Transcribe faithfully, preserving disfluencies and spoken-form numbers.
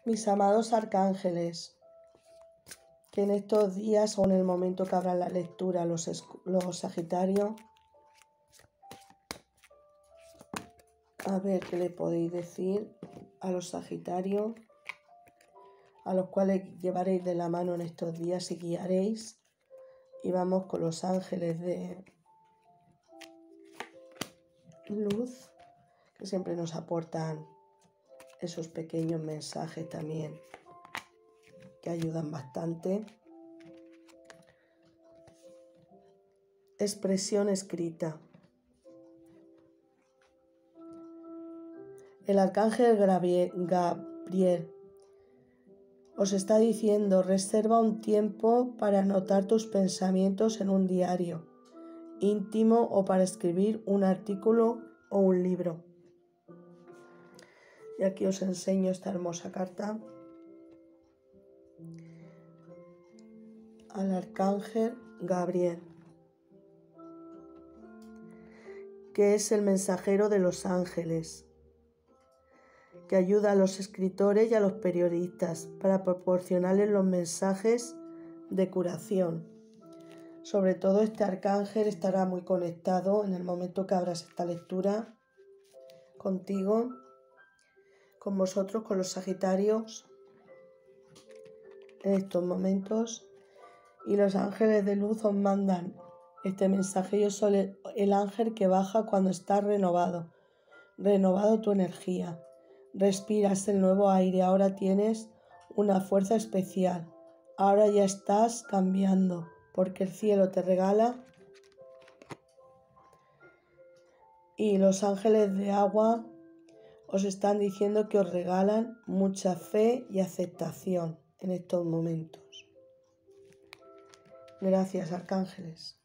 Mis amados arcángeles, que en estos días o en el momento que abran la lectura los, los Sagitario, a ver qué le podéis decir a los Sagitario, a los cuales llevaréis de la mano en estos días y guiaréis. Y vamos con los ángeles de luz, que siempre nos aportan esos pequeños mensajes también que ayudan bastante. Expresión escrita. El arcángel Gabriel os está diciendo: reserva un tiempo para anotar tus pensamientos en un diario íntimo o para escribir un artículo o un libro. Y aquí os enseño esta hermosa carta al arcángel Gabriel, que es el mensajero de los ángeles, que ayuda a los escritores y a los periodistas para proporcionarles los mensajes de curación. Sobre todo este arcángel estará muy conectado en el momento que abras esta lectura contigo, con vosotros, con los Sagitarios, en estos momentos. Y los ángeles de luz os mandan este mensaje. Yo soy el ángel que baja cuando estás renovado, renovado tu energía. Respiras el nuevo aire, ahora tienes una fuerza especial. Ahora ya estás cambiando, porque el cielo te regala. Y los ángeles de agua os están diciendo que os regalan mucha fe y aceptación en estos momentos. Gracias, arcángeles.